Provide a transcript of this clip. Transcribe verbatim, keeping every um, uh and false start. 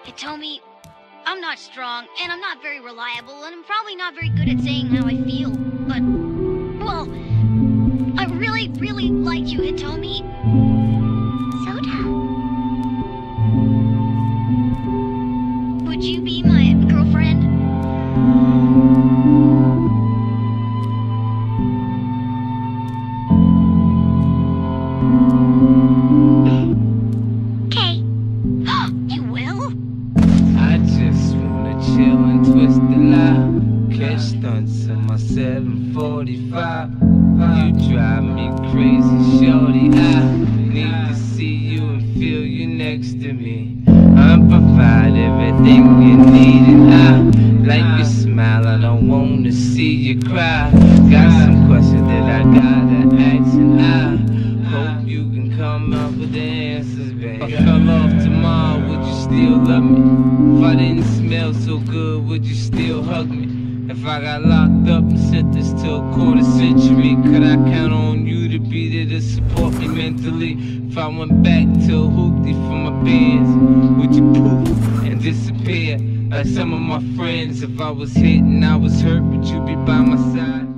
Hitomi, I'm not strong, and I'm not very reliable, and I'm probably not very good at saying how I feel, but, well, I really, really like you, Hitomi. Soda. Would you be my girlfriend? Okay. You will? I just wanna chill and twist the lie. Catch stunts in my seven forty-five. You drive me crazy, shorty. I need to see you and feel you next to me. I provide everything you need, and I like your smile. I don't wanna see you cry. Got some questions that I gotta ask, and I hope you can come up with the answers, baby. If I fell off tomorrow, would you still love me? If I didn't smell so good, would you still hug me? If I got locked up and sentenced to a quarter century, could I count on you to be there to support me mentally? If I went back to a hoopty for my bands, would you poof and disappear like some of my friends? If I was hit and I was hurt, would you be by my side?